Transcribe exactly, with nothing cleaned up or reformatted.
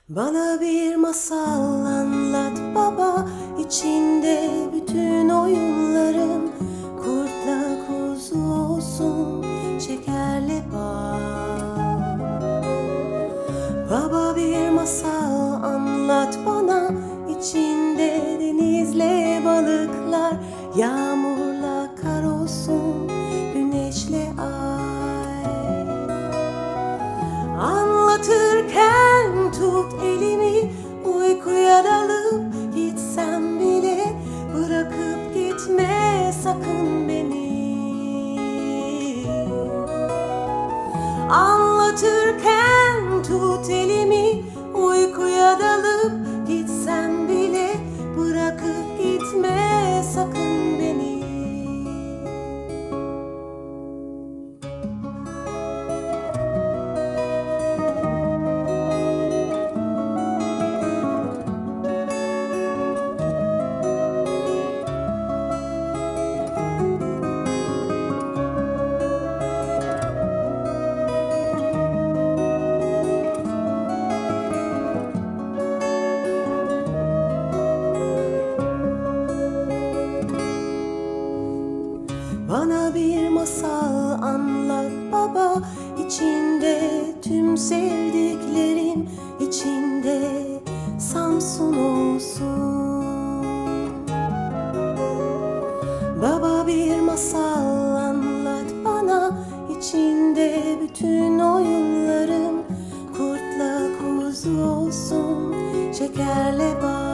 Bana bir masal anlat baba, içinde bütün oyunlarım. Kurtla kuzu olsun, şekerli bal. Baba bir masal anlat bana, içinde denizle balıklar. Yağmurla kar olsun, güneşle ay. Anlatırken tut elimi, uykuya dalıp gitsem bile bırakıp gitme sakın beni. Anlatırken tut elimi, uykuya dalıp gitsem bile bırakıp gitme sakın beni. Bana bir masal anlat baba, içinde tüm sevdiklerim, içinde Samsun olsun. Baba bir masal anlat bana, içinde bütün oyunlarım. Kurtla kuzu olsun, şekerle bal.